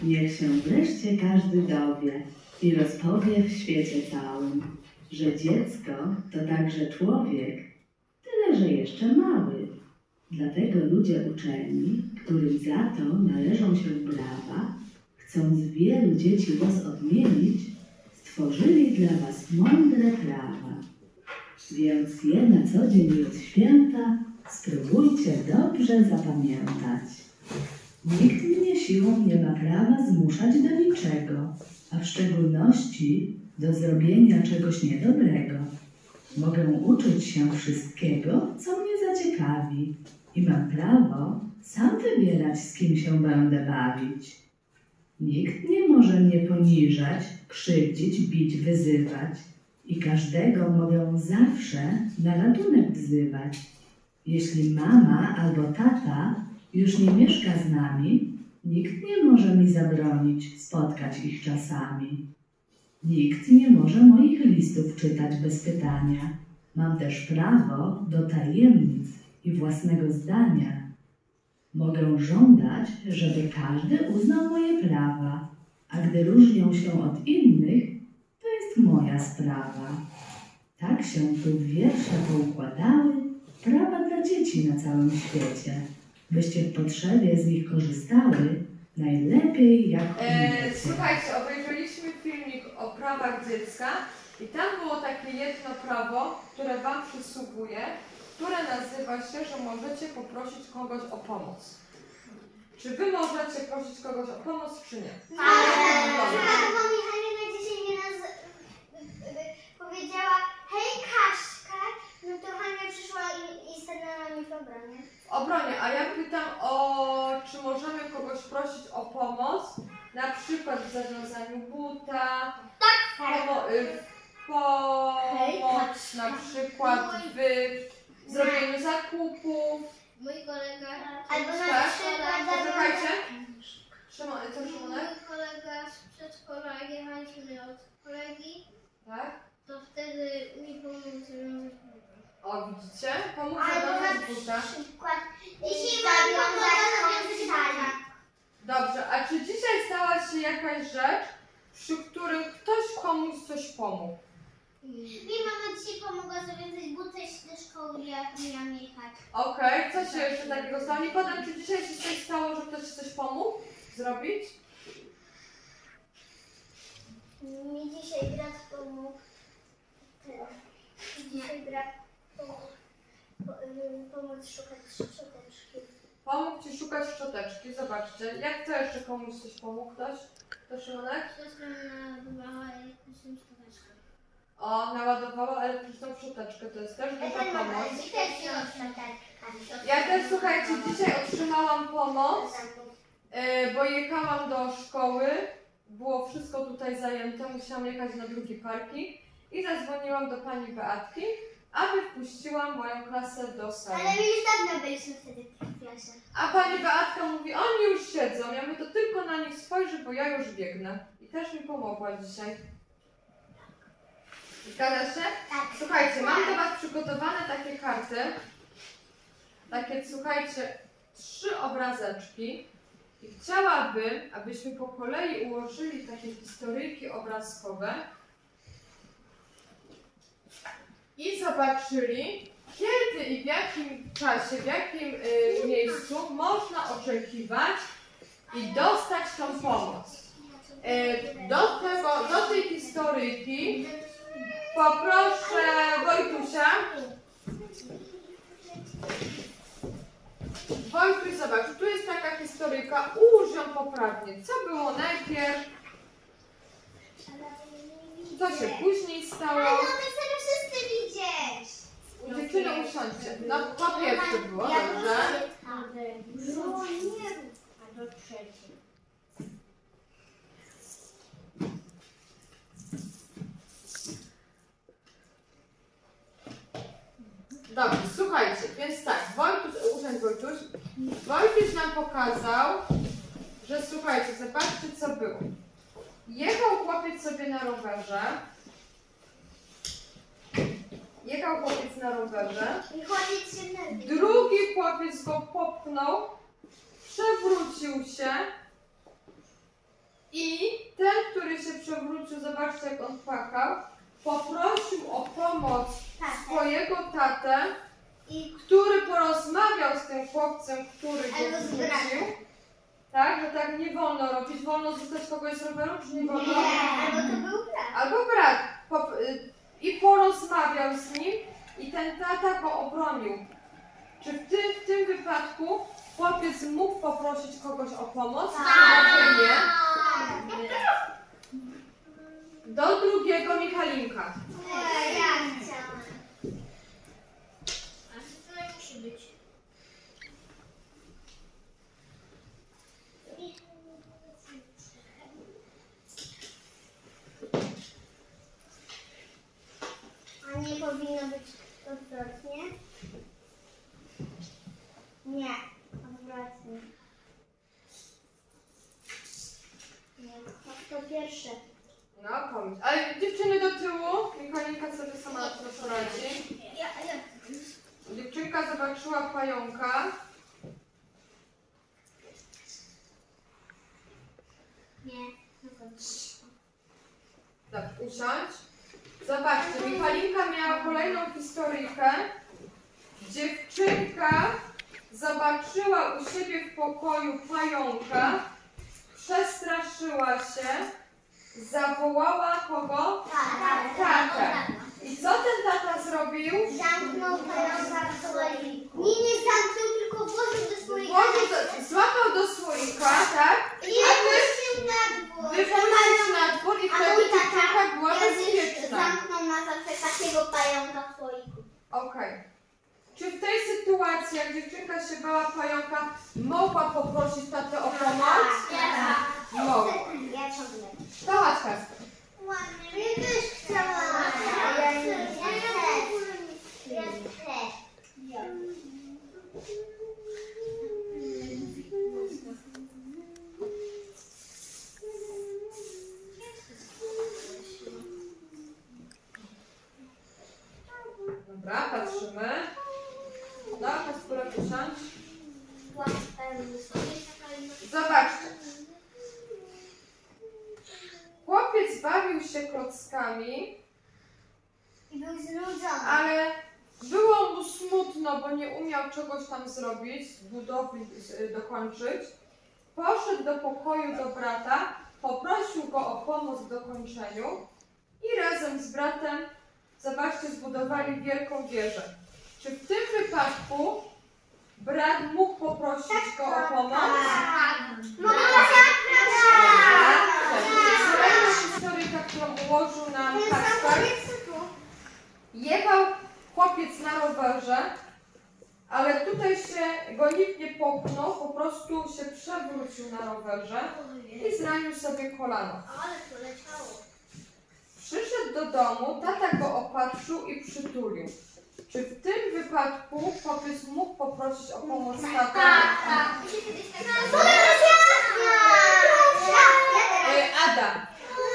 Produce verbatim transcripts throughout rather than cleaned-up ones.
Niech się wreszcie każdy dowie i rozpowie w świecie całym, że dziecko to także człowiek, tyle że jeszcze mały. Dlatego ludzie uczeni, którym za to należą się brawa, chcąc wielu dzieci los odmienić, stworzyli dla was mądre prawa. Więc je na co dzień od święta spróbujcie dobrze zapamiętać. Nikt mnie siłą nie ma prawa zmuszać do niczego, a w szczególności do zrobienia czegoś niedobrego. Mogę uczyć się wszystkiego, co mnie zaciekawi i mam prawo sam wybierać, z kim się będę bawić. Nikt nie może mnie poniżać, krzywdzić, bić, wyzywać i każdego mogę zawsze na ratunek wzywać. Jeśli mama albo tata już nie mieszka z nami, nikt nie może mi zabronić spotkać ich czasami. Nikt nie może moich listów czytać bez pytania. Mam też prawo do tajemnic i własnego zdania. Mogę żądać, żeby każdy uznał moje prawa, a gdy różnią się od innych, to jest moja sprawa. Tak się tu wiersze poukładały, prawa dla dzieci na całym świecie, byście w potrzebie z nich korzystały najlepiej jak umiecie. E, słuchajcie, obejrzeliśmy filmik o prawach dziecka i tam było takie jedno prawo, które wam przysługuje, które nazywa się, że możecie poprosić kogoś o pomoc. Czy wy możecie prosić kogoś o pomoc, czy nie? Tak. Bo Michalina dzisiaj mnie naz... powiedziała: hej Kaśka, no to Hania przyszła i, i stanęła mi w obronie. W obronie, a ja pytam o, czy możemy kogoś prosić o pomoc, na przykład w zawiązaniu buta, Tak. pomo y, pomoc na przykład w zrobieniu zakupów. Mój kolega... Albo na Tak? przykład... Posłuchajcie. Szymon, co Szymonek? Mój kolega z przedszkola, jak jechaliśmy od kolegi, Tak? to wtedy mi pomógł zawiązać buta. O, widzicie? Pomógł Albo na zawiązać buta. przykład... Dzisiaj mam zawiązać buta. Dobrze, a czy dzisiaj stała się jakaś rzecz, przy którym ktoś komuś coś pomógł? Mi mama dzisiaj pomogła zawiązać buty do szkoły, jak miałam jechać. Okej, okay. Co się jeszcze takiego stało? Nie podam, czy dzisiaj się coś stało, że ktoś ci coś pomógł zrobić? Mi dzisiaj brat pomógł. Dzisiaj brat pomógł pomóc szukać szczoteczki. Pomógł ci szukać szczoteczki, zobaczcie. Jak to jeszcze komuś coś pomógł ktoś? Kto, Szymonek? Siostra naładowała elektryczną szczoteczkę. O, naładowała elektryczną szczoteczkę, to jest też duża pomoc. Ja też, słuchajcie, dzisiaj otrzymałam pomoc, yy, bo jechałam do szkoły, było wszystko tutaj zajęte, musiałam jechać na drugi parking i zadzwoniłam do pani Beatki, aby wpuściła moją klasę do sali. Ale my już dawno byliśmy wtedy w klasie. A pani Beatka mówi, oni już siedzą, ja mówię, to tylko na nich spojrzę, bo ja już biegnę. I też mi pomogła dzisiaj. Zgadza się? Tak. Słuchajcie, mam dla was przygotowane takie karty. Takie, słuchajcie, trzy obrazeczki. I chciałabym, abyśmy po kolei ułożyli takie historyjki obrazkowe i zobaczyli, kiedy i w jakim czasie, w jakim y, miejscu można oczekiwać i dostać tą pomoc. Y, do, tego, do tej historyjki poproszę Wojtusia. Wojtuś, zobacz, tu jest taka historyjka, ułóż ją poprawnie. Co było najpierw? Co się później stało? Ale no my chcemy wszyscy widzieć. Dziewczyny, usiądźcie. No, po pierwsze było, dobrze? No nie rób. A do trzeciej. Dobrze, słuchajcie, więc tak, Wojtuś, usiądź Wojtuś. Wojtuś nam pokazał, że słuchajcie, zobaczcie co było. Jechał chłopiec sobie na rowerze. Jechał chłopiec na rowerze. I chłopiec się nabił. Drugi chłopiec go popchnął, przewrócił się I ten, który się przewrócił, zobaczcie jak on płakał, poprosił o pomoc swojego tatę, I który porozmawiał z tym chłopcem, który go Albo z wrzucił. bratem. Tak, że tak nie wolno robić. Wolno zostać kogoś z roweru, czy nie wolno? albo to był brat. Albo brat. Po, y, I porozmawiał z nim i ten tata go obronił. Czy w tym, w tym wypadku chłopiec mógł poprosić kogoś o pomoc? Czy nie? Do drugiego Michalinka. Nie, ja chciałam. A to nie musi być. A nie powinno być odwrotnie? Nie, odwrotnie. Nie, to pierwsze. No, pomyśl. Ale dziewczyny do tyłu. Michalinka sobie sama na to poradzi. Ja, ja. Dziewczynka zobaczyła pająka. Nie, no Dobrze, usiądź. Zobaczcie, Michalinka miała kolejną historyjkę. Dziewczynka zobaczyła u siebie w pokoju pająka, przestraszyła się, zawołała kogo? Tatę. I co ten tata zrobił? Zamknął pająka w słoiku. Nie, nie zamknął, tylko włożył do słoika. Włożył do, złapał do słoika, tak? I wypuścił na dwór. Wypuścił na dwór i A wtedy mój dziewczynka tata była kiedyś bezpieczna. zamknął na zawsze takiego pająka w słoiku. Okej. Czy w tej sytuacji, jak dziewczynka się bała pająka, mogła poprosić tatę o pomoc? Ja, Mogła. ja ciągle. To chodź, Kasper. Ładnie. Ja też chciałam. Ja nie chcę. Ja chcę. Ja. Dobra, patrzymy. No, Kasper, usiądź. Zobaczcie. Chłopiec bawił się klockami, I był znudzony. ale było mu smutno, bo nie umiał czegoś tam zrobić, budowli z- dokończyć. Poszedł do pokoju do brata, poprosił go o pomoc w dokończeniu i razem z bratem, zobaczcie, zbudowali wielką wieżę. Czy w tym wypadku brat mógł poprosić go o pomoc? Mama, Kolejna historyjka, którą ułożył nam Kasper. Jechał chłopiec na rowerze, ale tutaj się go nikt nie popchnął, po prostu się przewrócił na rowerze i zranił sobie kolano. Ale poleciało. Przyszedł do domu, tata go opatrzył i przytulił. Czy w tym wypadku chłopiec mógł poprosić o pomoc tatę? E, Ada.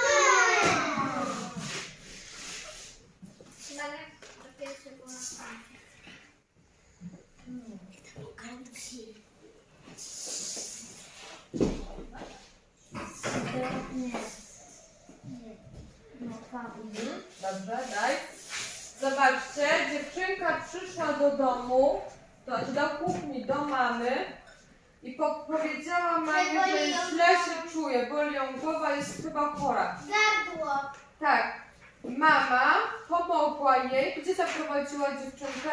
Mhm, dobrze, daj. Zobaczcie, dziewczynka przyszła do domu, do, do kuchni, do mamy i po, powiedziała mamie, że źle się czuje, boli ją głowa, jest chyba chora. Gardło. Tak, mama pomogła jej. Gdzie zaprowadziła dziewczynkę?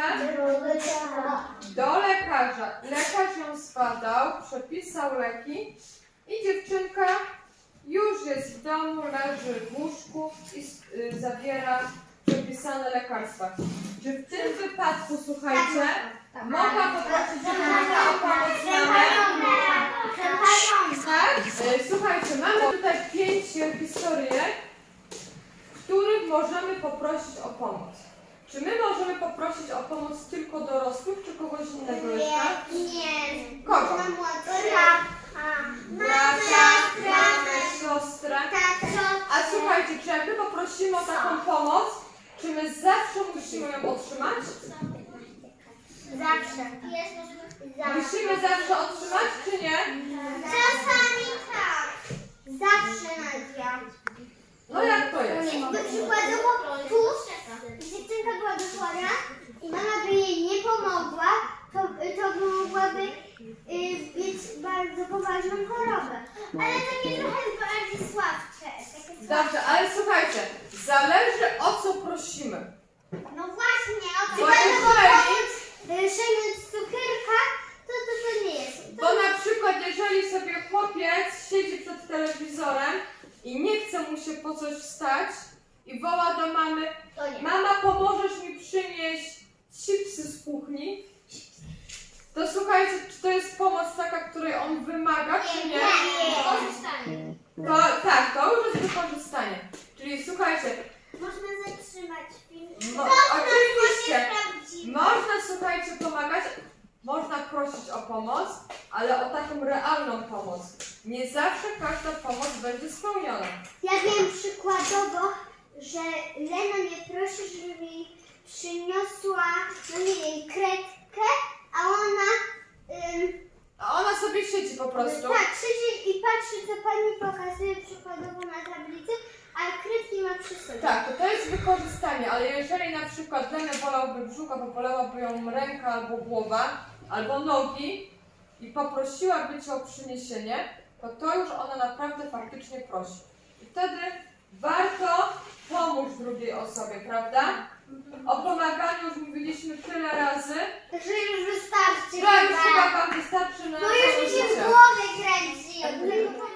Do lekarza. Lekarz ją zbadał, przepisał leki i dziewczynka już jest w domu, leży w łóżku i y, zabiera przepisane lekarstwa. Czy w tym wypadku, słuchajcie, mogła poprosić dziewczynka o pomoc mamę? Tak? Y, Słuchajcie, mamy tutaj pięć y, historyjek, w których możemy poprosić o pomoc. Czy my możemy poprosić o pomoc tylko dorosłych, czy kogoś innego jeszcze? Nie. Kogo? Brata, mamę, siostrę. A słuchajcie, czy jak my poprosimy o taką pomoc, czy my zawsze musimy ją otrzymać? Zawsze. Musimy zawsze otrzymać, czy nie? Czasami tak. Zawsze, Nadia. No jak to jest? Jakby przykładowo tu dziewczynka była chora i mama by jej nie pomogła, to, to by mogłaby y, mieć bardzo poważną chorobę. Ale takie trochę bardziej słabsze. Takie Dobrze, ale słuchajcie, zależy o co prosimy. No właśnie, o Bo przykładowo jeżeli- pomóc sięgnąć cukierka, to, to to nie jest. Bo na przykład jeżeli sobie chłopiec siedzi przed telewizorem i nie chce mu się po coś wstać i woła do mamy: To nie. mama, pomożesz mi przynieść chipsy z kuchni? To słuchajcie, czy to jest pomoc taka, której on wymaga, czy nie? Korzystanie. To, tak, to już jest wykorzystanie. Czyli słuchajcie, Można zatrzymać film. mo- To oczywiście sprawdzimy. można, słuchajcie, pomagać, można prosić o pomoc, ale o taką realną pomoc. Nie zawsze każda pomoc będzie spełniona. Ja wiem przykładowo, że Lena mnie prosi, żeby jej przyniosła, no nie wiem, kredkę, a ona ym, A ona sobie siedzi po prostu. tak siedzi i patrzy, co pani pokazuje przykładowo na tablicy, a kredki ma przy sobie. Tak, to, to jest wykorzystanie, ale jeżeli na przykład Lenę bolałby brzucha, bo bolałaby ją ręka albo głowa, albo nogi i poprosiłaby Cię o przyniesienie, to to już ona naprawdę faktycznie prosi. I wtedy warto pomóc drugiej osobie, prawda? O pomaganiu już mówiliśmy tyle razy, Że już wystarczy. że już chyba. chyba Wam wystarczy na Bo już całe mi się w życie. głowie kręci od tego